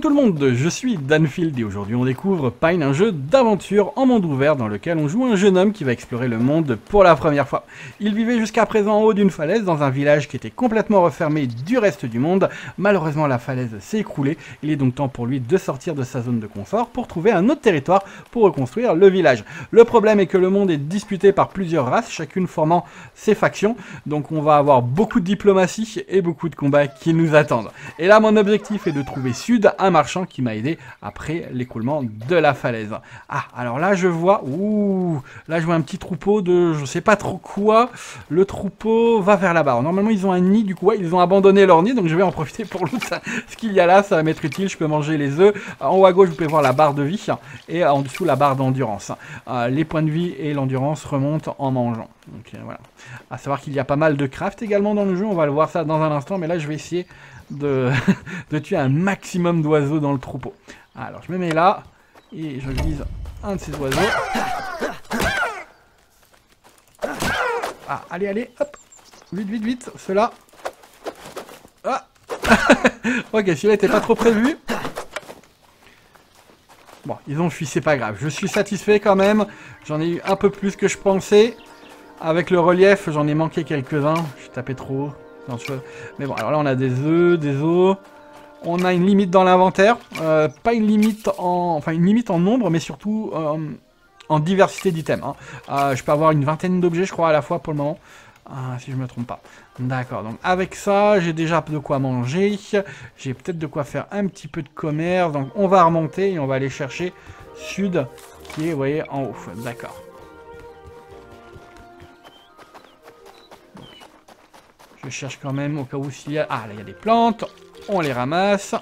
tout le monde, je suis Danfield et aujourd'hui on découvre Pine, un jeu d'aventure en monde ouvert dans lequel on joue un jeune homme qui va explorer le monde pour la première fois. Il vivait jusqu'à présent en haut d'une falaise dans un village qui était complètement refermé du reste du monde. Malheureusement la falaise s'est écroulée, il est donc temps pour lui de sortir de sa zone de confort pour trouver un autre territoire pour reconstruire le village. Le problème est que le monde est disputé par plusieurs races, chacune formant ses factions, donc on va avoir beaucoup de diplomatie et beaucoup de combats qui nous attendent. Et là mon objectif est de trouver Sud, un marchand qui m'a aidé après l'écoulement de la falaise. Ah, alors là je vois, là je vois un petit troupeau de je sais pas trop quoi. Le troupeau va vers là-bas. Normalement ils ont un nid, du coup ouais, ils ont abandonné leur nid, donc je vais en profiter pour l'autre. Ce qu'il y a là, ça va m'être utile, je peux manger les œufs. En haut à gauche vous pouvez voir la barre de vie et en dessous la barre d'endurance. Les points de vie et l'endurance remontent en mangeant. Donc voilà. À savoir qu'il y a pas mal de craft également dans le jeu, on va le voir ça dans un instant, mais là je vais essayer de tuer un maximum d'oiseaux dans le troupeau. Alors je me mets là et je vise un de ces oiseaux. Ah, allez, hop, vite, ceux-là. Ah. Ok, celui-là était pas trop prévu. Bon, ils ont fui, c'est pas grave. Je suis satisfait quand même. J'en ai eu un peu plus que je pensais. Avec le relief, j'en ai manqué quelques-uns. Je tapais trop haut. Mais bon, alors là, on a des os. On a une limite dans l'inventaire. Pas une limite en... Enfin, une limite en nombre, mais surtout en diversité d'items. Hein. Je peux avoir une vingtaine d'objets, je crois, à la fois pour le moment. Si je me trompe pas. D'accord, donc avec ça, j'ai déjà de quoi manger. J'ai peut-être de quoi faire un petit peu de commerce. Donc on va remonter et on va aller chercher Sud, qui est, vous voyez, en haut. D'accord. Je cherche quand même au cas où s'il y a... Ah, là, il y a des plantes. On les ramasse.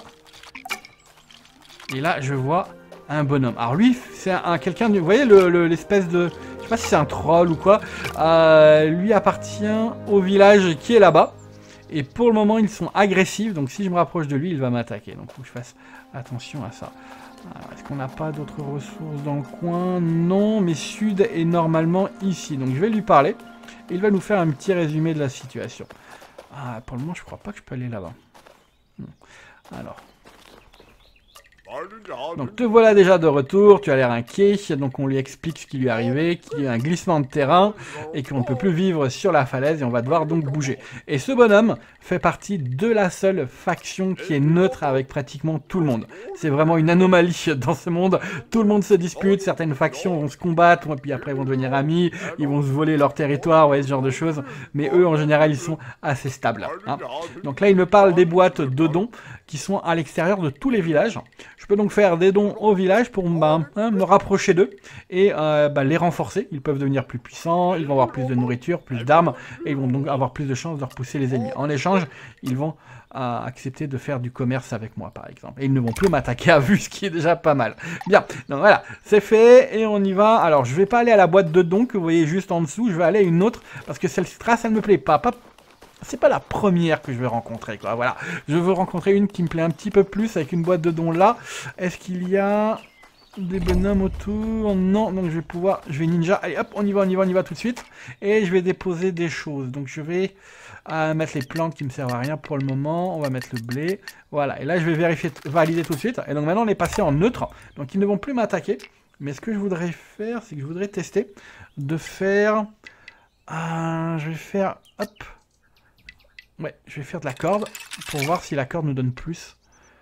Et là, je vois un bonhomme. Alors lui, c'est quelqu'un... Vous voyez l'espèce de... Je sais pas si c'est un troll ou quoi. Lui appartient au village qui est là-bas. Et pour le moment, ils sont agressifs. Donc si je me rapproche de lui, il va m'attaquer. Donc il faut que je fasse attention à ça. Est-ce qu'on n'a pas d'autres ressources dans le coin? Non, mais Sud est normalement ici. Donc je vais lui parler. Et il va nous faire un petit résumé de la situation. Pour le moment, je crois pas que je peux aller là-bas. Alors. Donc te voilà déjà de retour, tu as l'air inquiet, donc on lui explique ce qui lui est arrivé, qu'il y a un glissement de terrain et qu'on ne peut plus vivre sur la falaise et on va devoir donc bouger. Et ce bonhomme fait partie de la seule faction qui est neutre avec pratiquement tout le monde. C'est vraiment une anomalie dans ce monde, tout le monde se dispute, certaines factions vont se combattre, puis après vont devenir amis, ils vont se voler leur territoire, ouais, ce genre de choses, mais eux en général ils sont assez stables. Hein. Donc là il me parle des boîtes de dons qui sont à l'extérieur de tous les villages. Je peux donc faire des dons au village pour me rapprocher d'eux et les renforcer. Ils peuvent devenir plus puissants, ils vont avoir plus de nourriture, plus d'armes, et ils vont donc avoir plus de chances de repousser les ennemis. En échange, ils vont accepter de faire du commerce avec moi, par exemple. Et ils ne vont plus m'attaquer à vue, ce qui est déjà pas mal. Bien, donc voilà, c'est fait, et on y va. Alors, je vais pas aller à la boîte de dons que vous voyez juste en dessous, je vais aller à une autre, parce que cette trace, elle me plaît pas. C'est pas la première que je vais rencontrer, quoi. Voilà. Je veux rencontrer une qui me plaît un petit peu plus avec une boîte de dons là. Est-ce qu'il y a des bonhommes autour? Non, donc je vais ninja. Allez, hop, on y va tout de suite. Et je vais déposer des choses. Donc je vais mettre les plantes qui me servent à rien pour le moment. On va mettre le blé. Voilà. Et là, je vais valider tout de suite. Et donc maintenant, on est passé en neutre. Donc ils ne vont plus m'attaquer. Mais ce que je voudrais faire, c'est que je voudrais tester de faire... je vais faire... Hop. Ouais, je vais faire de la corde pour voir si la corde nous donne plus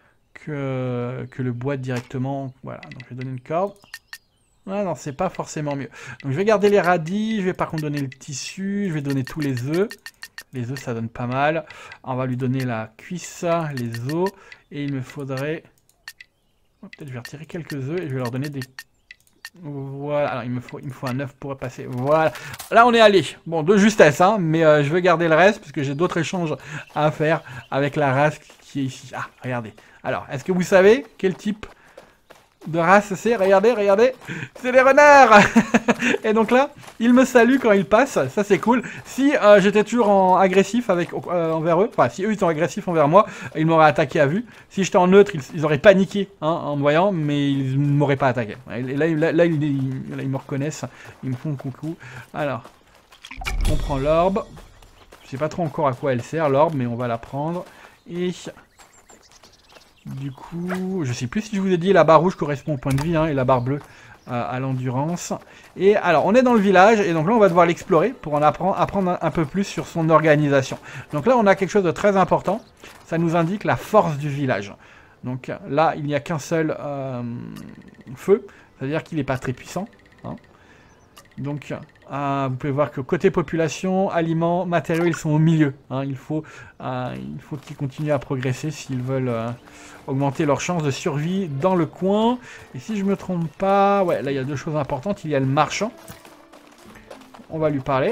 que le bois directement. Voilà, donc je vais donner une corde. Ah non, c'est pas forcément mieux. Donc je vais garder les radis, je vais par contre donner le tissu, je vais donner tous les œufs. Les œufs, ça donne pas mal. On va lui donner la cuisse, les os, et il me faudrait... Peut-être je vais retirer quelques œufs et je vais leur donner des... Voilà, alors il me faut un œuf pour passer. Voilà, là on est allé. Bon, de justesse, hein, mais je veux garder le reste parce que j'ai d'autres échanges à faire avec la race qui est ici. Ah, regardez. Alors, est-ce que vous savez quel type de race c'est? Regardez, c'est les renards. Et donc là, ils me saluent quand ils passent, ça c'est cool. Si j'étais toujours en agressif envers eux, enfin si eux ils sont agressifs envers moi, ils m'auraient attaqué à vue. Si j'étais en neutre, ils auraient paniqué en me voyant, mais ils ne m'auraient pas attaqué. Et là, ils me reconnaissent, ils me font coucou. Alors, on prend l'orbe. Je sais pas trop encore à quoi elle sert l'orbe, mais on va la prendre. Et Du coup, je sais plus si je vous ai dit, la barre rouge correspond au point de vie, hein, et la barre bleue à l'endurance. Et alors, on est dans le village, et donc là, on va devoir l'explorer pour en apprendre un peu plus sur son organisation. Donc là, on a quelque chose de très important. Ça nous indique la force du village. Donc là, il n'y a qu'un seul feu, c'est-à-dire qu'il n'est pas très puissant. Hein. Donc, vous pouvez voir que côté population, aliments, matériaux, ils sont au milieu. Hein. Il faut qu'ils continuent à progresser s'ils veulent augmenter leurs chances de survie dans le coin. Et si je me trompe pas, ouais, là il y a deux choses importantes. Il y a le marchand. On va lui parler.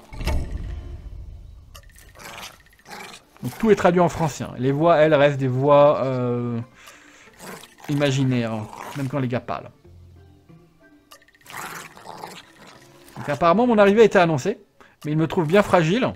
Donc tout est traduit en français. Hein. Les voix, elles, restent des voix imaginaires, hein, même quand les gars parlent. Donc apparemment mon arrivée a été annoncée, mais il me trouve bien fragile.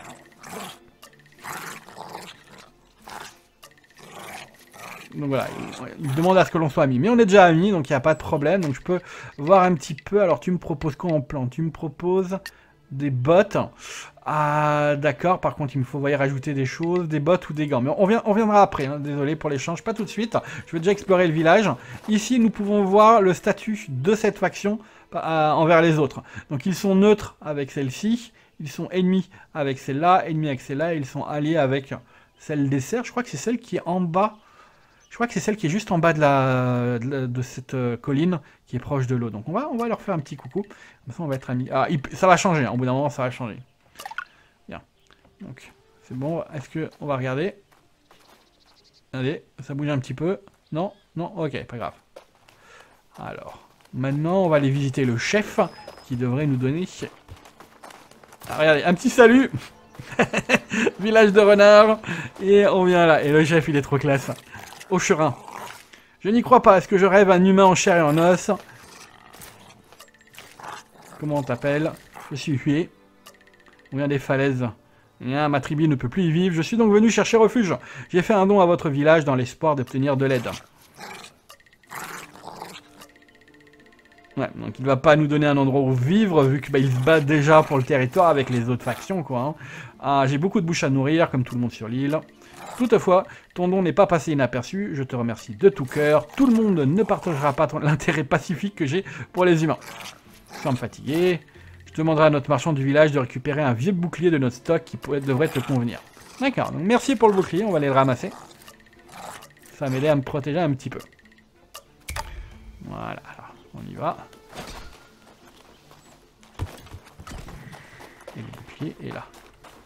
Donc voilà, il demande à ce que l'on soit amis. Mais on est déjà amis, donc il n'y a pas de problème. Donc je peux voir un petit peu. Alors tu me proposes quoi en plan? Tu me proposes des bottes. Ah d'accord, par contre il me faut rajouter des choses, des bottes ou des gants. Mais on viendra après, hein. Désolé pour l'échange, pas tout de suite. Je vais déjà explorer le village. Ici nous pouvons voir le statut de cette faction envers les autres. Donc ils sont neutres avec celle-ci, ils sont ennemis avec celle-là, ennemis avec celle-là, et ils sont alliés avec celle des cerfs. Je crois que c'est celle qui est en bas. Je crois que c'est celle qui est juste en bas de cette colline qui est proche de l'eau. Donc on va leur faire un petit coucou. Comme ça on va être amis. Ah, ça va changer, hein. Au bout d'un moment ça va changer. Bien. Donc c'est bon. Est-ce qu'on va regarder? Allez, ça bouge un petit peu. Non? Non? Ok, pas grave. Alors, maintenant on va aller visiter le chef qui devrait nous donner... Ah, regardez, un petit salut. Village de renards. Et on vient là. Et le chef il est trop classe. Aucherin. Je n'y crois pas. Est-ce que je rêve un humain en chair et en os? Comment on t'appelle? Je suis hué. On vient des falaises. Ma tribu ne peut plus y vivre. Je suis donc venu chercher refuge. J'ai fait un don à votre village dans l'espoir d'obtenir de l'aide. Ouais, donc il va pas nous donner un endroit où vivre, vu qu'il se bat déjà pour le territoire avec les autres factions, quoi. Hein. Ah, j'ai beaucoup de bouches à nourrir, comme tout le monde sur l'île. Toutefois, ton don n'est pas passé inaperçu, je te remercie de tout cœur. Tout le monde ne partagera pas l'intérêt pacifique que j'ai pour les humains. Je suis fatigué. Je demanderai à notre marchand du village de récupérer un vieux bouclier de notre stock qui devrait te convenir. D'accord, donc merci pour le bouclier, on va aller le ramasser. Ça va m'aider à me protéger un petit peu. Voilà, alors, on y va. Et le bouclier est là.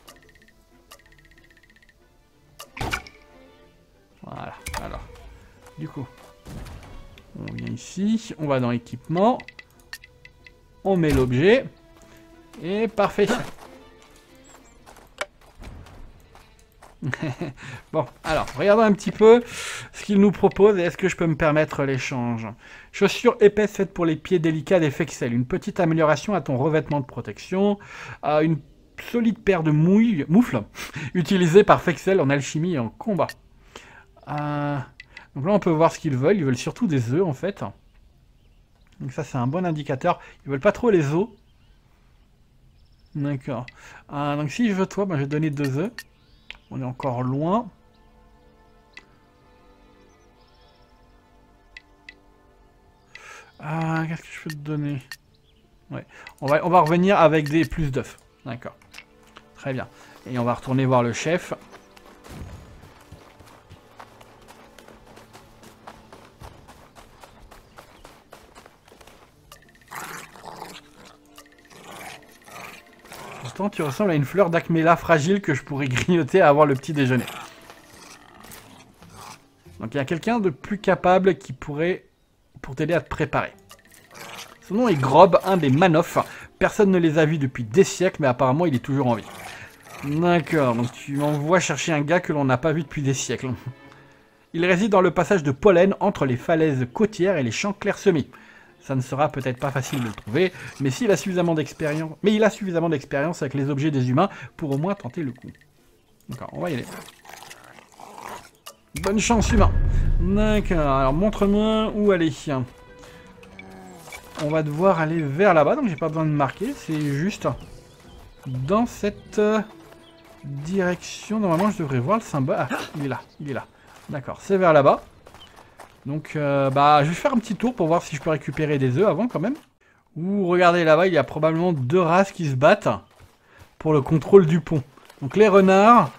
Voilà, alors, du coup, on vient ici, on va dans équipement, on met l'objet, et parfait. Bon, alors, regardons un petit peu ce qu'il nous propose et est-ce que je peux me permettre l'échange. Chaussures épaisses faites pour les pieds délicats des Fexel, une petite amélioration à ton revêtement de protection, une solide paire de moufles utilisées par Fexel en alchimie et en combat. Donc là on peut voir ce qu'ils veulent. Ils veulent surtout des œufs en fait. Donc ça c'est un bon indicateur. Ils veulent pas trop les os. D'accord. Donc si je veux toi, ben, je vais donner 2 œufs. On est encore loin. Qu'est-ce que je peux te donner? Ouais. On va revenir avec des plus d'œufs. D'accord. Très bien. Et on va retourner voir le chef. Pourtant, tu ressembles à une fleur d'Acméla fragile que je pourrais grignoter à avoir le petit déjeuner. Donc il y a quelqu'un de plus capable qui pourrait pour t'aider à te préparer. Son nom est Grob, un des Manoff. Personne ne les a vus depuis des siècles, mais apparemment il est toujours en vie. D'accord, donc tu m'envoies chercher un gars que l'on n'a pas vu depuis des siècles. Il réside dans le passage de Pollen entre les falaises côtières et les champs clairsemés. Ça ne sera peut-être pas facile de le trouver, mais il a suffisamment d'expérience avec les objets des humains pour au moins tenter le coup. D'accord, on va y aller. Bonne chance, humain. D'accord, alors montre-moi où aller. On va devoir aller vers là-bas, donc j'ai pas besoin de marquer, c'est juste dans cette direction. Normalement, je devrais voir le symbole. Ah, il est là, il est là. D'accord, c'est vers là-bas. Donc, bah, je vais faire un petit tour pour voir si je peux récupérer des œufs avant, quand même. Ouh, regardez, là-bas, il y a probablement 2 races qui se battent pour le contrôle du pont. Donc, les renards...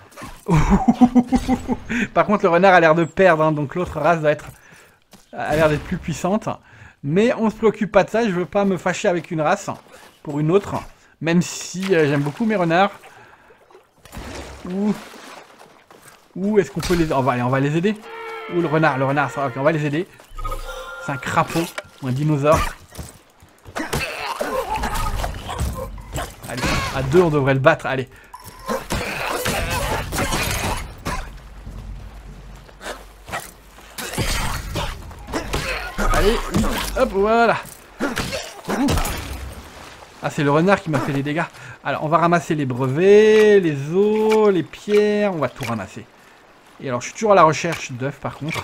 Par contre, le renard a l'air de perdre, hein, donc l'autre race a l'air d'être plus puissante. Mais on se préoccupe pas de ça, je veux pas me fâcher avec une race pour une autre. Même si j'aime beaucoup mes renards. Où est-ce qu'on peut les... on va les aider. Ouh, le renard, ça va, ok, on va les aider. C'est un crapaud, ou un dinosaure. Allez, à 2, on devrait le battre, allez. Allez, hop, voilà. Ah, c'est le renard qui m'a fait les dégâts. Alors, on va ramasser les brevets, les os, les pierres, on va tout ramasser. Et alors, je suis toujours à la recherche d'œufs, par contre.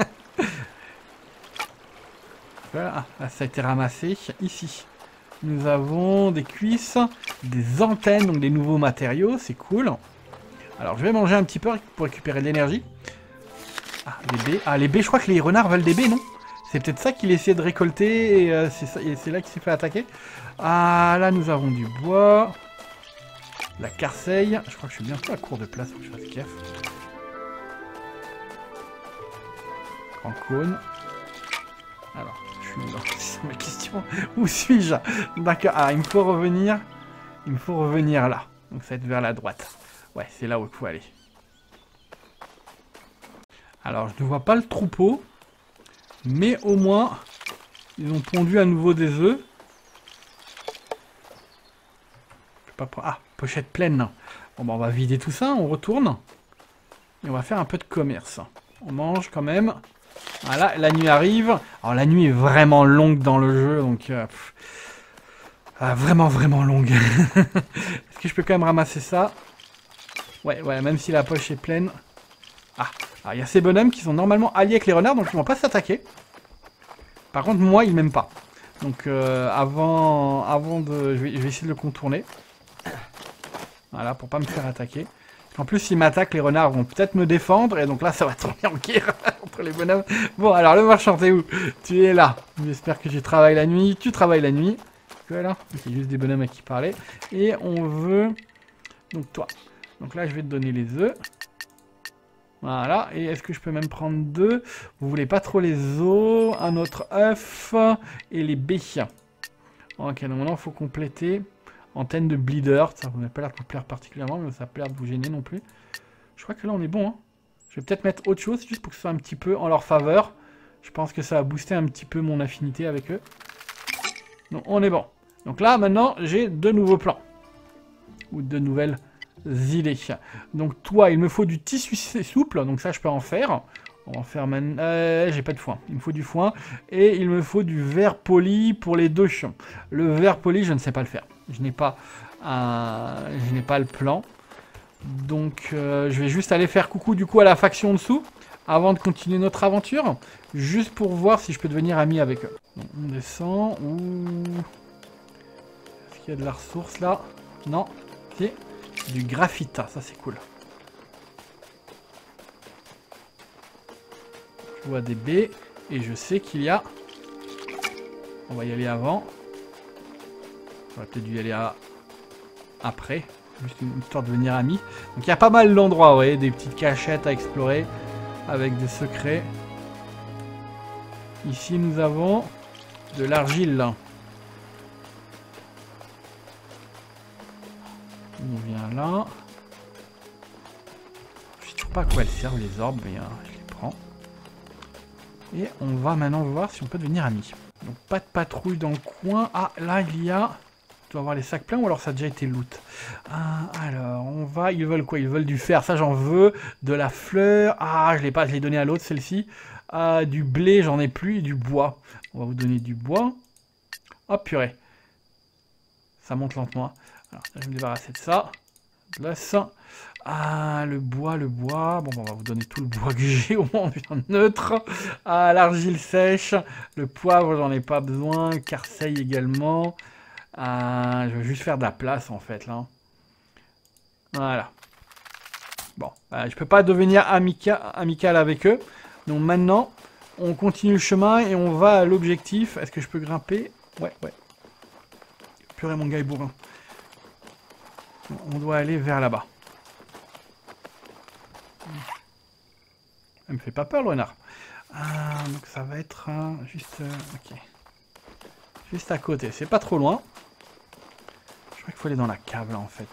Voilà, là, ça a été ramassé. Ici, nous avons des cuisses, des antennes, donc des nouveaux matériaux, c'est cool. Alors, je vais manger un petit peu pour récupérer de l'énergie. Ah, les baies. Ah, les baies, je crois que les renards veulent des baies, non? C'est peut-être ça qu'il essayait de récolter et c'est là qu'il s'est fait attaquer. Ah, là, nous avons du bois. La carseille. Je crois que je suis bientôt à court de place, faut que je fasse gaffe. Grand cône. Alors, je suis où là? C'est ma question. Où suis-je? D'accord. Ah, il me faut revenir. Il me faut revenir là. Donc ça va être vers la droite. Ouais, c'est là où il faut aller. Alors, je ne vois pas le troupeau. Mais au moins, ils ont pondu à nouveau des œufs. Je peux pas... Ah, pochette pleine. Bon, bah, on va vider tout ça, on retourne. Et on va faire un peu de commerce. On mange quand même. Voilà, la nuit arrive. Alors, la nuit est vraiment longue dans le jeu, donc... vraiment, vraiment longue. Est-ce que je peux quand même ramasser ça? Ouais, même si la poche est pleine. Ah, alors il y a ces bonhommes qui sont normalement alliés avec les renards, donc ils vont pas s'attaquer. Par contre, moi, ils m'aiment pas. Donc, avant de... Je vais essayer de le contourner. Voilà, pour pas me faire attaquer. En plus, s'ils m'attaquent, les renards vont peut-être me défendre. Et donc là, ça va tomber en guerre entre les bonhommes. Bon, alors, le marchand, t'es où? Tu es là. J'espère que tu travailles la nuit. Tu travailles la nuit. Voilà. C'est juste des bonhommes à qui parler. Et on veut... Donc, toi. Donc là, je vais te donner les œufs. Voilà, et est-ce que je peux même prendre 2? Vous voulez pas trop les os, un autre œuf et les baies. Ok, donc maintenant il faut compléter. Antenne de bleeder, ça vous n'a pas l'air de vous plaire particulièrement, mais ça n'a pas l'air de vous gêner non plus. Je crois que là on est bon. Hein. Je vais peut-être mettre autre chose, juste pour que ce soit un petit peu en leur faveur. Je pense que ça va booster un petit peu mon affinité avec eux. Donc on est bon. Donc là maintenant j'ai 2 nouveaux plans. Ou 2 nouvelles idées. Donc toi, il me faut du tissu souple, donc ça je peux en faire. On va en faire maintenant. J'ai pas de foin. Il me faut du foin. Et il me faut du verre poli pour les 2 chiens. Le verre poli, je ne sais pas le faire. Je n'ai pas le plan. Donc je vais juste aller faire coucou du coup à la faction en dessous. Avant de continuer notre aventure. Juste pour voir si je peux devenir ami avec eux. Donc, on descend. Est-ce qu'il y a de la ressource là? Non. Si. Du graphite, ça c'est cool. Je vois des baies et je sais qu'il y a... On va y aller avant. On va peut-être y aller après. Juste une histoire de devenir amis. Donc il y a pas mal d'endroits, vous voyez, des petites cachettes à explorer avec des secrets. Ici nous avons de l'argile. On vient là. Je sais toujours pas à quoi elles servent les orbes, mais je les prends. Et on va maintenant voir si on peut devenir amis. Donc pas de patrouille dans le coin. Ah, là il y a... Je dois avoir les sacs pleins ou alors ça a déjà été loot. Ah, alors, on va... Ils veulent quoi? Ils veulent du fer. Ça, j'en veux. De la fleur. Ah, je l'ai pas. Je l'ai donné à l'autre, celle-ci. Du blé, j'en ai plus. Et du bois. On va vous donner du bois. Oh, purée. Ça monte lentement. Alors, je vais me débarrasser de ça. De là, ça. Ah, le bois. Bon, on va vous donner tout le bois que j'ai. Au moins, on est neutre. Ah, l'argile sèche. Le poivre, j'en ai pas besoin. Carseille également. Je vais juste faire de la place en fait là. Voilà. Bon, je peux pas devenir amical avec eux. Donc maintenant, on continue le chemin et on va à l'objectif. Est-ce que je peux grimper? Ouais. Purée, mon gars est bourrin. On doit aller vers là-bas. Elle me fait pas peur, le renard. Donc ça va être juste... ok. Juste à côté. C'est pas trop loin. Je crois qu'il faut aller dans la cave, là, en fait.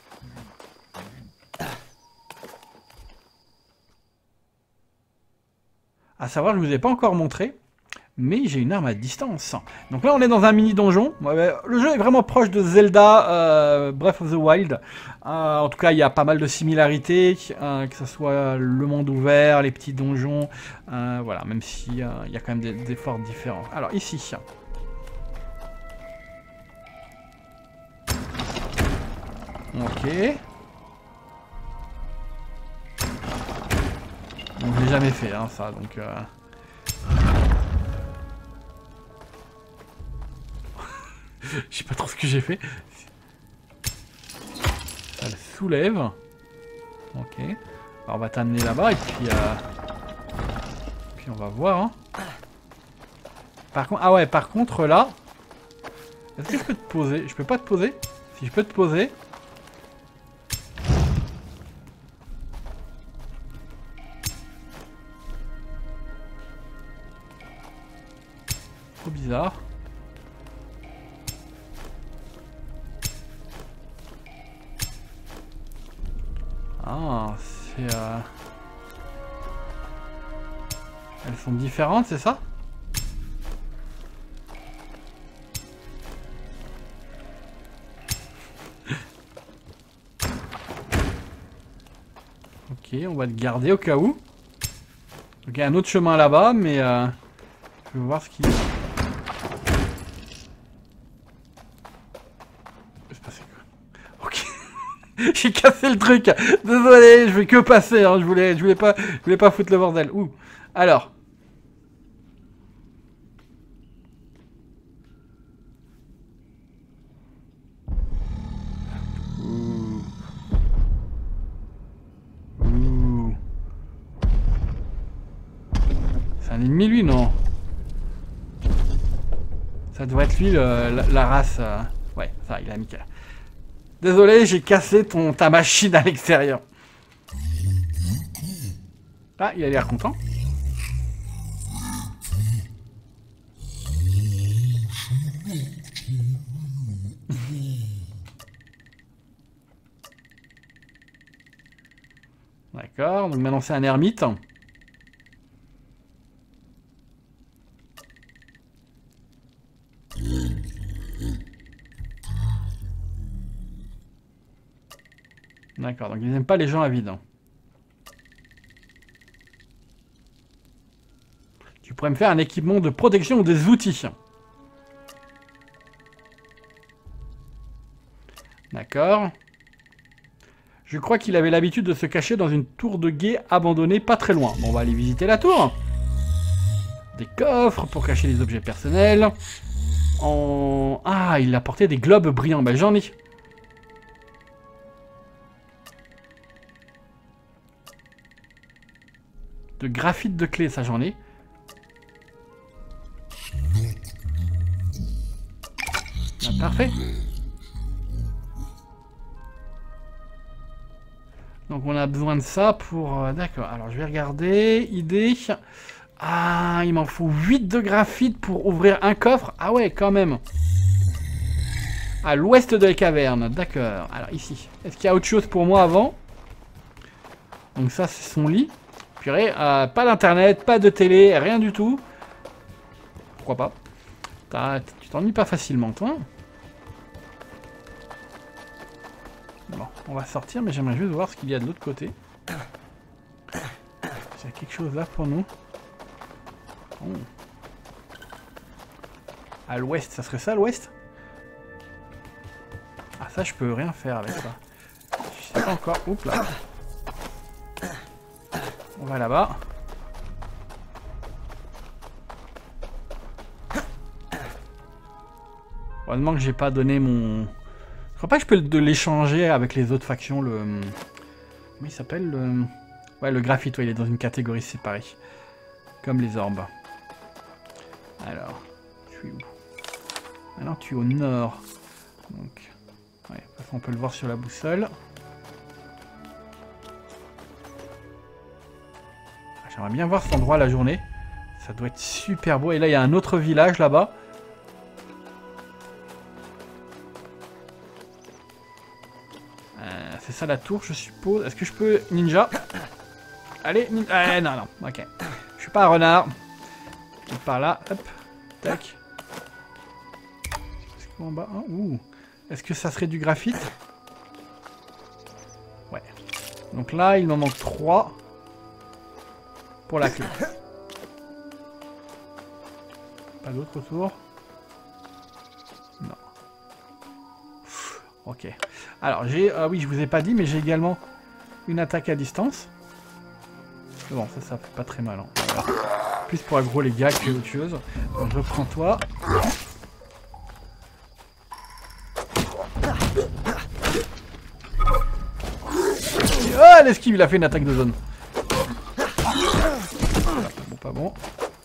À savoir, je vous ai pas encore montré, mais j'ai une arme à distance. Donc là, on est dans un mini donjon. Le jeu est vraiment proche de Zelda Breath of the Wild. En tout cas, il y a pas mal de similarités, que ce soit le monde ouvert, les petits donjons. Voilà, même s'il y a quand même des forts différents. Alors ici. Ok. Donc, je l'ai jamais fait, hein, ça, donc... Je sais pas trop ce que j'ai fait. Ça le soulève. Ok. Alors, on va t'amener là-bas, et puis... Puis on va voir, hein. Par contre... Ah ouais, par contre, là... Est-ce que je peux te poser? Je peux pas te poser? Si je peux te poser... Trop bizarre. Ah, c'est... Elles sont différentes, c'est ça? Ok, on va le garder au cas où. Donc il y a un autre chemin là-bas, mais... je vais voir ce qu'il... J'ai cassé le truc. Désolé, je vais que passer. Hein. Je voulais pas foutre le bordel. Ouh. Alors. Ouh. Ouh. C'est un ennemi lui, non? Ça doit être lui la race. Ouais, ça, il est amical. Désolé, j'ai cassé ta machine à l'extérieur. Ah, il a l'air content. D'accord, donc maintenant c'est un ermite. D'accord, donc ils n'aiment pas les gens avides. Tu pourrais me faire un équipement de protection ou des outils. D'accord. Je crois qu'il avait l'habitude de se cacher dans une tour de guet abandonnée pas très loin. Bon, on va aller visiter la tour. Des coffres pour cacher les objets personnels. Ah, il a porté des globes brillants. Ben, j'en ai. De graphite de clé, ça j'en ai. Ah, parfait. Donc on a besoin de ça pour... D'accord, alors je vais regarder. Idée. Ah, il m'en faut 8 de graphite pour ouvrir un coffre. Ah ouais, quand même. À l'ouest de la caverne, d'accord. Alors ici, est-ce qu'il y a autre chose pour moi avant? Donc ça, c'est son lit. Purée, pas d'internet, pas de télé, rien du tout. Pourquoi pas? Tu t'ennuies pas facilement, toi. Bon, on va sortir, mais j'aimerais juste voir ce qu'il y a de l'autre côté. Il y a quelque chose là pour nous. Oh. À l'ouest, ça serait ça l'ouest? Ah, ça, je peux rien faire avec ça. Je sais pas encore. Oups là. On va là-bas. Heureusement que j'ai pas donné mon... Je crois pas que je peux l'échanger avec les autres factions, Comment il s'appelle le... Ouais, le graphite, ouais, il est dans une catégorie séparée. Comme les orbes. Alors, tu es où? Alors, tu es au nord. Donc, ouais, on peut le voir sur la boussole. J'aimerais bien voir cet endroit la journée. Ça doit être super beau. Et là, il y a un autre village là-bas. C'est ça la tour, je suppose. Est-ce que je peux ninja? Allez, ninja. Non, non, ok. Je suis pas un renard. Par là, hop, tac. Est-ce qu'en bas, hein? Ouh. Est-ce que ça serait du graphite? Ouais. Donc là, il m'en manque 3 pour la clé. Pas d'autre autour? Non. Ok. Alors, j'ai... Ah oui, je vous ai pas dit, mais j'ai également une attaque à distance. Bon, ça fait pas très mal. Hein. Voilà. Plus pour aggro les gars que autre chose. Donc, je prends toi. Oh, l'esquive, il a fait une attaque de zone. Voilà, bon, pas bon.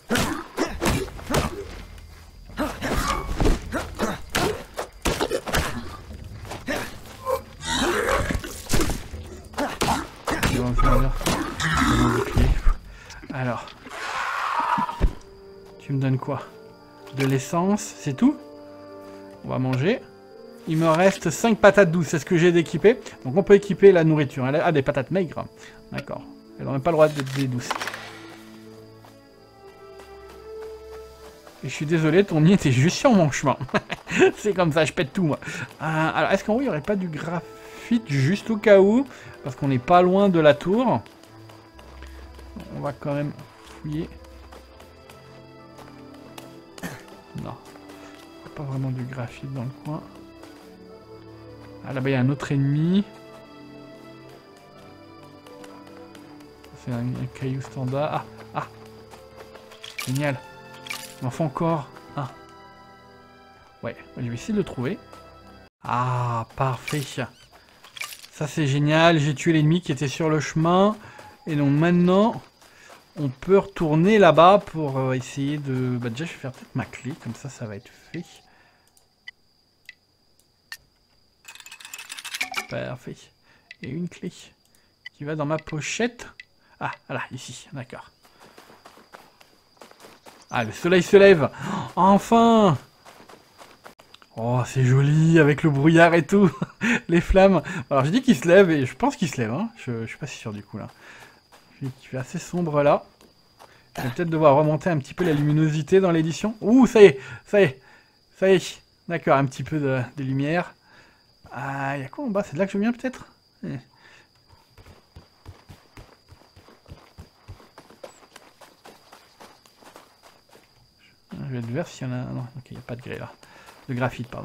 Alors, tu me donnes quoi? De l'essence, c'est tout? On va manger. Il me reste 5 patates douces, c'est ce que j'ai d'équiper. Donc on peut équiper la nourriture. Ah, des patates maigres. D'accord. Elles n'ont même pas le droit d'être des douces. Et je suis désolé, ton nid était juste sur mon chemin. C'est comme ça, je pète tout moi. Alors, est-ce qu'en haut, il n'y aurait pas du graphite juste au cas où? Parce qu'on n'est pas loin de la tour. On va quand même fouiller. Non. Pas vraiment du graphite dans le coin. Ah là-bas il y a un autre ennemi. C'est un caillou standard. Ah. Génial. Il m'en faut encore un. Ouais, je vais essayer de le trouver. Ah, parfait. Ça c'est génial. J'ai tué l'ennemi qui était sur le chemin. Et donc maintenant, on peut retourner là-bas pour essayer de... Bah déjà je vais faire peut-être ma clé. Comme ça, ça va être fait. Parfait. Et une clé qui va dans ma pochette. Ah, voilà, ici, d'accord. Ah, le soleil se lève. Oh, enfin! Oh, c'est joli, avec le brouillard et tout. Les flammes. Alors, je dis qu'il se lève, et je pense qu'il se lève. Hein. Je suis pas si sûr du coup, là. Il fait assez sombre, là. Je vais peut-être devoir remonter un petit peu la luminosité dans l'édition. Ouh, ça y est, ça y est. Ça y est. D'accord, un petit peu de lumière. Ah, il y a quoi en bas? C'est de là que je viens peut-être? Je vais être vert s'il y en a... Non, ok, il n'y a pas de grès là. De graphite, pardon.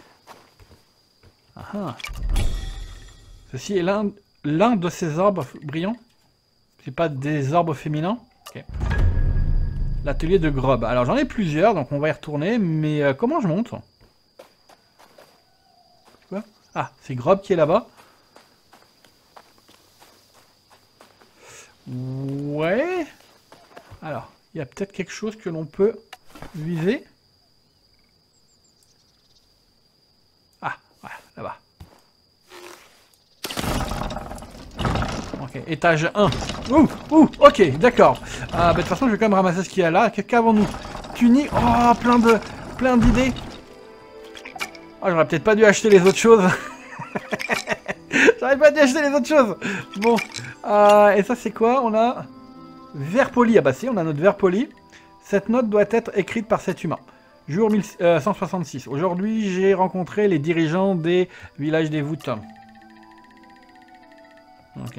Ah ah. Ceci est l'un de ces orbes brillants? C'est pas des orbes féminins? Ok. L'atelier de Grob. Alors j'en ai plusieurs, donc on va y retourner, mais comment je monte? Quoi? Ah, c'est Grob qui est là-bas. Ouais. Alors, il y a peut-être quelque chose que l'on peut viser. Ah, voilà, là-bas. Ok, étage 1. Ok, d'accord. Bah, de toute façon, je vais quand même ramasser ce qu'il y a là. Qu'avons-nous? Tunique. Oh, plein d'idées. Oh, j'aurais peut-être pas dû acheter les autres choses. J'aurais pas dû acheter les autres choses. Bon. Et ça, c'est quoi? On a... Verre poli. Ah bah si, on a notre verre poli. Cette note doit être écrite par cet humain. Jour 166. Aujourd'hui, j'ai rencontré les dirigeants des villages des voûtes. Ok.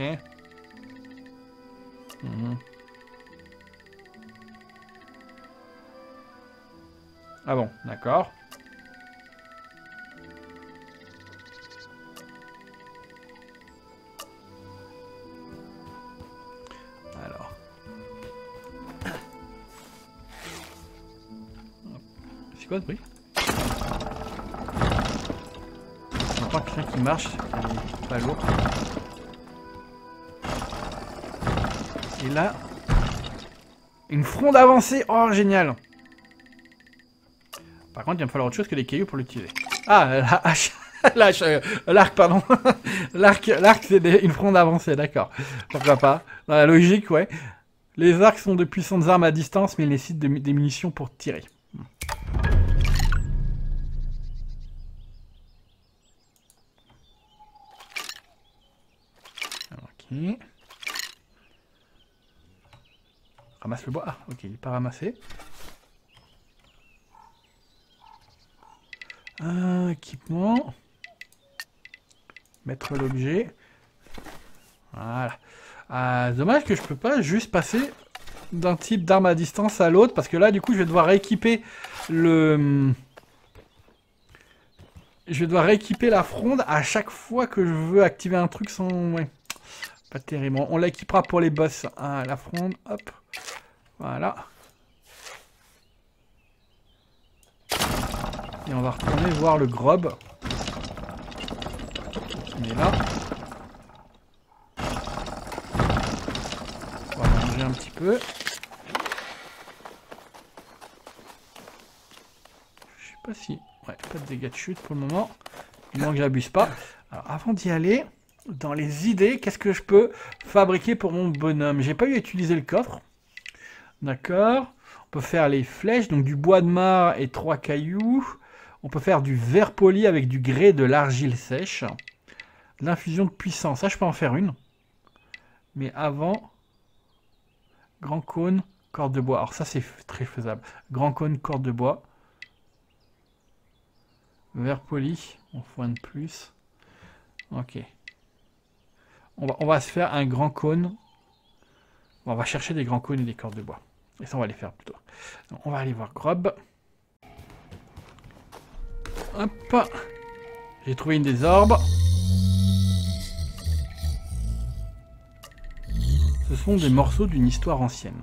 Ah bon, d'accord. Alors. C'est quoi ce bruit? On entend quelqu'un qui marche, qui est pas lourd. Et là... Une fronde avancée. Oh, génial. Par contre, il va me falloir autre chose que des cailloux pour l'utiliser. Ah, la hache. L'arc, pardon. L'arc, c'est une fronde avancée, d'accord. Pourquoi pas. Dans la logique, ouais. Les arcs sont de puissantes armes à distance, mais ils nécessitent des munitions pour tirer. Ok. Ramasse le bois. Ah, ok, il n'est pas ramassé. Équipement. Mettre l'objet. Voilà. Dommage que je peux pas juste passer d'un type d'arme à distance à l'autre, parce que là, du coup, je vais devoir rééquiper le... Je vais devoir rééquiper la fronde à chaque fois que je veux activer un truc sans... Ouais. Pas terrible. On l'équipera pour les boss. Ah, la fronde, hop. Voilà. Et on va retourner voir le grob. On est là. On va manger un petit peu. Je sais pas si... Ouais, pas de dégâts de chute pour le moment. Du moins que j'abuse pas. Alors, avant d'y aller, dans les idées, qu'est-ce que je peux fabriquer pour mon bonhomme? J'ai pas eu à utiliser le coffre. D'accord. On peut faire les flèches, donc du bois de mare et 3 cailloux. On peut faire du verre poli avec du grès, de l'argile sèche. L'infusion de puissance, ça je peux en faire une. Mais avant, grand cône, corde de bois. Alors ça c'est très faisable. Grand cône, corde de bois. Verre poli, on faut un de plus. Ok. On va se faire un grand cône. On va chercher des grands cônes et des cordes de bois. Et ça on va les faire plutôt. Donc, on va aller voir Grob. Hop. J'ai trouvé une des orbes. Ce sont des morceaux d'une histoire ancienne.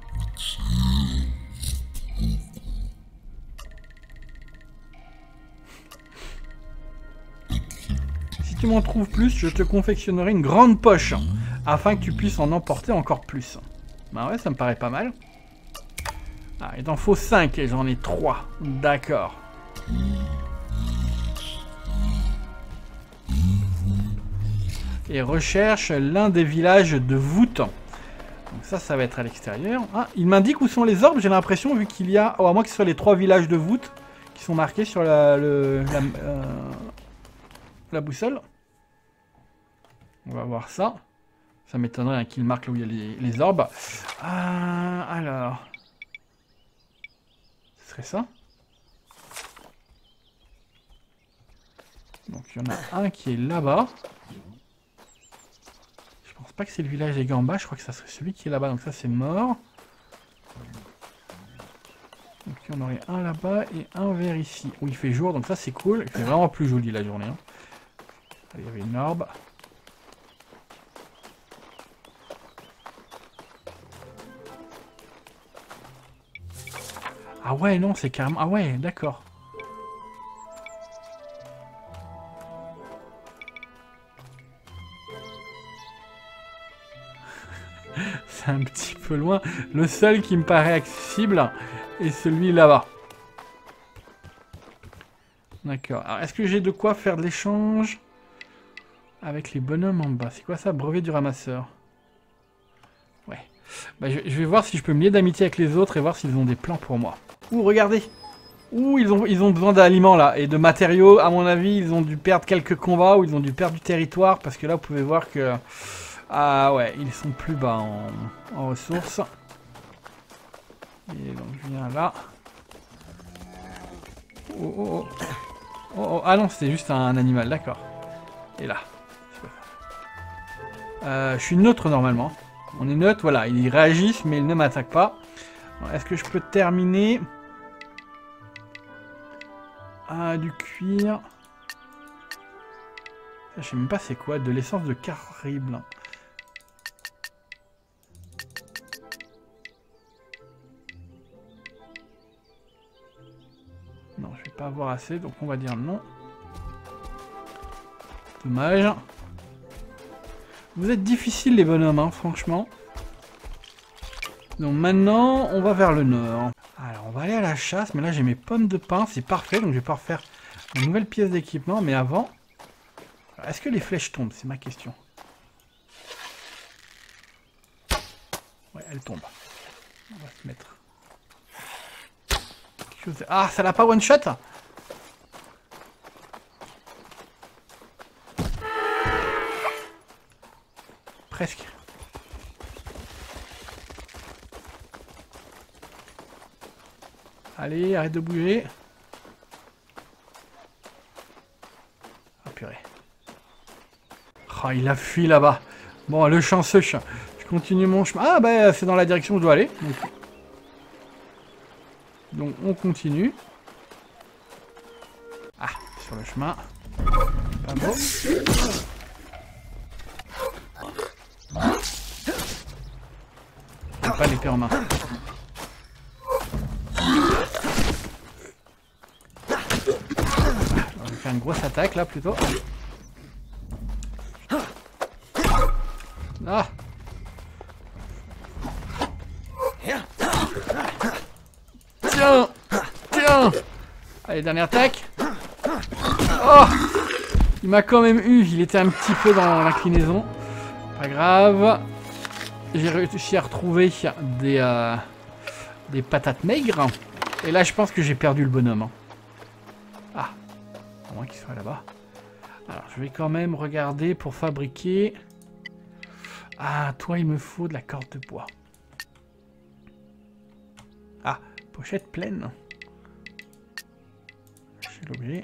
Si tu m'en trouves plus, je te confectionnerai une grande poche, afin que tu puisses en emporter encore plus. Bah ouais, ça me paraît pas mal. Ah, il t'en faut 5 et j'en ai 3. D'accord. Et recherche l'un des villages de voûte. Donc ça va être à l'extérieur. Ah, il m'indique où sont les orbes, j'ai l'impression, vu qu'il y a... Oh, à moins que ce soit les 3 villages de voûte qui sont marqués sur la boussole. On va voir ça. Ça m'étonnerait qu'il marque là où il y a les orbes. Alors... Ce serait ça. Donc il y en a un qui est là-bas. Je pense pas que c'est le village des Gambas, je crois que ça serait celui qui est là-bas. Donc ça c'est mort. Donc il y en aurait un là-bas et un vers ici. Où il fait jour, donc ça c'est cool. Il fait vraiment plus joli la journée. Hein. Allez, il y avait une orbe. Ah ouais, non, c'est carrément... Ah ouais, d'accord. C'est un petit peu loin. Le seul qui me paraît accessible est celui là-bas. D'accord. Alors, est-ce que j'ai de quoi faire de l'échange avec les bonhommes en bas? C'est quoi ça? Brevet du ramasseur. Ouais. Bah, je vais voir si je peux me lier d'amitié avec les autres et voir s'ils ont des plans pour moi. Ouh, regardez! Ouh, ils ont besoin d'aliments là et de matériaux. À mon avis, ils ont dû perdre quelques combats ou ils ont dû perdre du territoire parce que là, vous pouvez voir que... Ah ouais, ils sont plus bas en ressources. Et donc, je viens là. Oh, oh, oh. Oh, oh. Ah non, c'était juste un animal, d'accord. Et là. Je suis neutre normalement. On est neutre, voilà. Ils réagissent, mais ils ne m'attaquent pas. Est-ce que je peux terminer? Ah, du cuir. Je sais même pas c'est quoi. De l'essence de carible. Non, je vais pas avoir assez, donc on va dire non. Dommage. Vous êtes difficiles les bonhommes, hein, franchement. Donc maintenant, on va vers le nord. Alors, on va aller à la chasse, mais là j'ai mes pommes de pin, c'est parfait, donc je vais pouvoir faire une nouvelle pièce d'équipement, mais avant... Est-ce que les flèches tombent? C'est ma question. Ouais, elles tombent. On va se mettre... Ah, ça l'a pas one-shot? Presque. Allez, arrête de bouger. Ah purée. Oh, il a fui là-bas. Bon, le chanceux. Je continue mon chemin. Ah bah c'est dans la direction où je dois aller. Donc on continue. Ah, sur le chemin. Pas beau. Pas l'épée en main. On va faire une grosse attaque là plutôt. Ah! Tiens! Tiens! Allez, dernière attaque. Oh! Il m'a quand même eu. Il était un petit peu dans l'inclinaison. Pas grave. J'ai réussi à retrouver des patates maigres. Et là, je pense que j'ai perdu le bonhomme. Ah! À moins qu'il soit là-bas. Alors, je vais quand même regarder pour fabriquer... Ah, toi, il me faut de la corde de bois. Ah, pochette pleine. J'ai l'objet.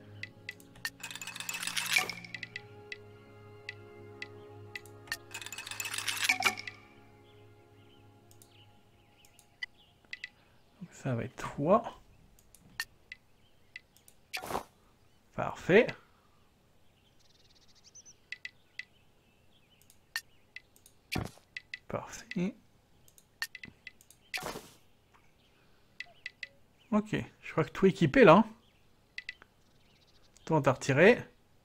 Donc ça va être toi. Parfait. Parfait. Ok, je crois que tout est équipé là. Toi on t'a retiré.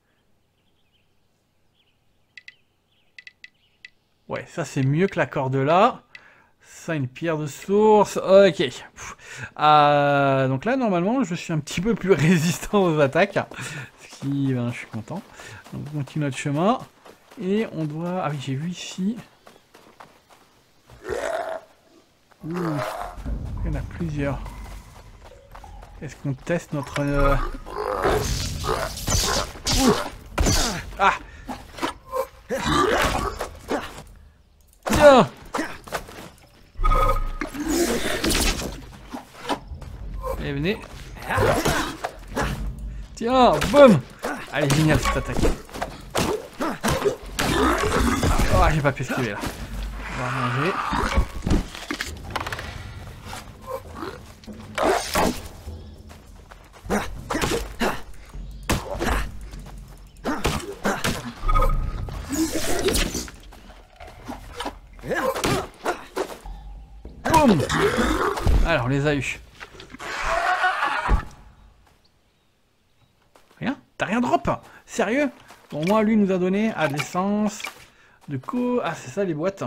Ouais, ça c'est mieux que la corde là. Ça, une pierre de source. Ok. Donc là, normalement, je suis un petit peu plus résistant aux attaques. Ce qui, ben, je suis content. Donc on continue notre chemin. Et on doit... Ah oui, j'ai vu ici... Ouh, il y en a plusieurs. Est-ce qu'on teste notre... Ouh. Ah! Tiens! Allez, venez. Tiens, boum! Allez, génial cette attaque. Oh, j'ai pas pu esquiver là. On va manger. Boum! Alors, on les a eu. Rien? T'as rien drop? Sérieux? Bon, moi, lui nous a donné à l'essence de co... Ah, c'est ça les boîtes.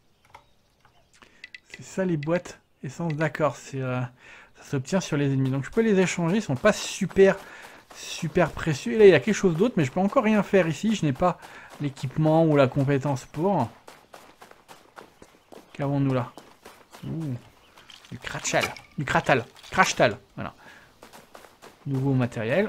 C'est ça les boîtes. Essence, d'accord. C'est ça s'obtient sur les ennemis. Donc, je peux les échanger. Ils sont pas super précieux. Et là, il y a quelque chose d'autre, mais je peux encore rien faire ici. Je n'ai pas l'équipement ou la compétence pour. Qu'avons-nous là? Ouh. Du crachtal. Du cratal. Crashtal. Voilà. Nouveau matériaux.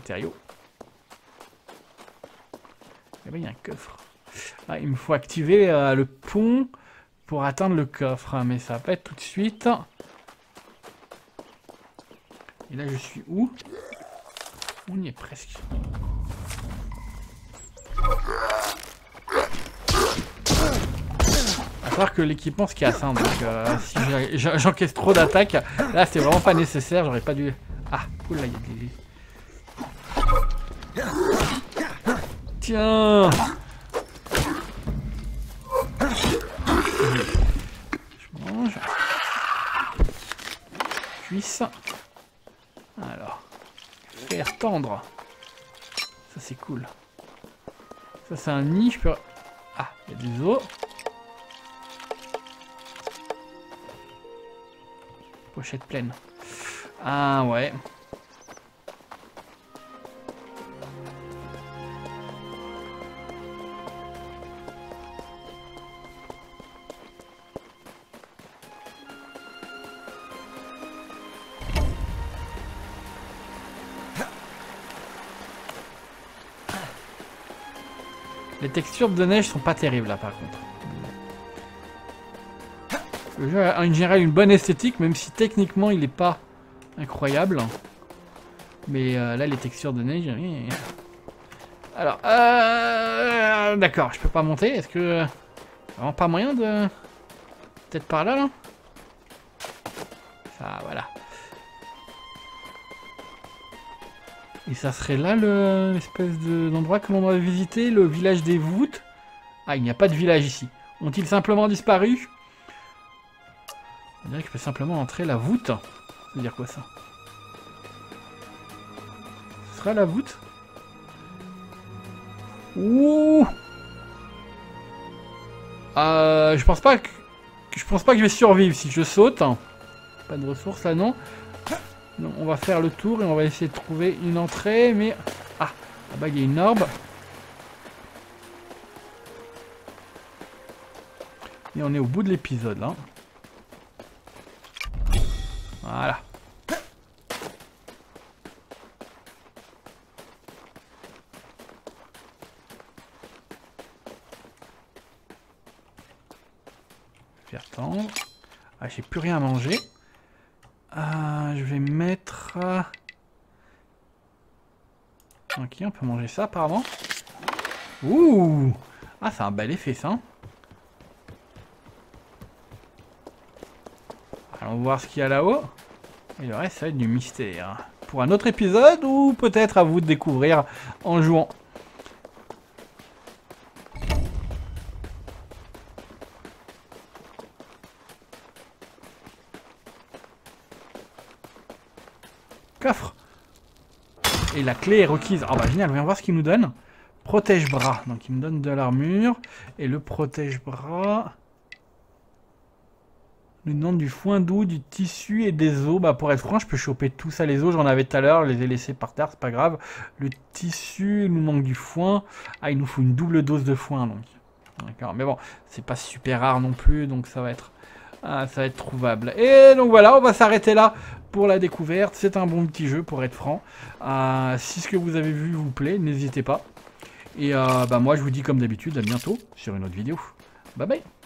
Et ben, il y a un coffre. Ah, il me faut activer le pont pour atteindre le coffre. Mais ça va pas être tout de suite. Et là, je suis où? On y est presque. À savoir que l'équipement se casse. Hein, donc si j'encaisse trop d'attaques, là, c'est vraiment pas nécessaire. J'aurais pas dû... Ah, oula, il y a des... Tiens! Je mange. Cuisse. Alors. Faire tendre. Ça, c'est cool. Ça, c'est un nid. Je peux... Ah, il y a des os. Pochette pleine. Ah ouais. Les textures de neige sont pas terribles là par contre. Le jeu a en général une bonne esthétique, même si techniquement il est pas incroyable. Mais là les textures de neige... Alors, d'accord, je peux pas monter. Est-ce que... Vraiment pas moyen de... Peut-être par là, là. Ça, voilà. Et ça serait là l'espèce d'endroit que l'on doit visiter, le village des voûtes. Ah, il n'y a pas de village ici. Ont-ils simplement disparu? On dirait que je peux simplement entrer la voûte. Ça veut dire quoi ça? Ce sera la voûte? Ouh! Je pense pas que je vais survivre si je saute. Pas de ressources là, non. Non, on va faire le tour et on va essayer de trouver une entrée, mais... Ah, là-bas il y a une orbe. Et on est au bout de l'épisode là. Voilà. Faire attendre. Ah, j'ai plus rien à manger. Je vais mettre... Ok, on peut manger ça apparemment. Ouh! Ah, c'est un bel effet ça. Allons voir ce qu'il y a là-haut. Et le reste, ça va être du mystère. Pour un autre épisode, ou peut-être à vous de découvrir en jouant. Coffre. Et la clé est requise. Ah bah génial, viens voir ce qu'il nous donne. Protège-bras. Donc il me donne de l'armure. Et le protège-bras nous demande du foin doux, du tissu et des os. Bah pour être franc, je peux choper tout ça. Les os, j'en avais tout à l'heure. Je les ai laissés par terre, c'est pas grave. Le tissu, il nous manque du foin. Ah, il nous faut une double dose de foin donc. D'accord, mais bon, c'est pas super rare non plus. Donc ça va être trouvable. Et donc voilà, on va s'arrêter là pour la découverte. C'est un bon petit jeu pour être franc. Si ce que vous avez vu vous plaît, n'hésitez pas. Et bah moi je vous dis comme d'habitude à bientôt sur une autre vidéo. Bye bye.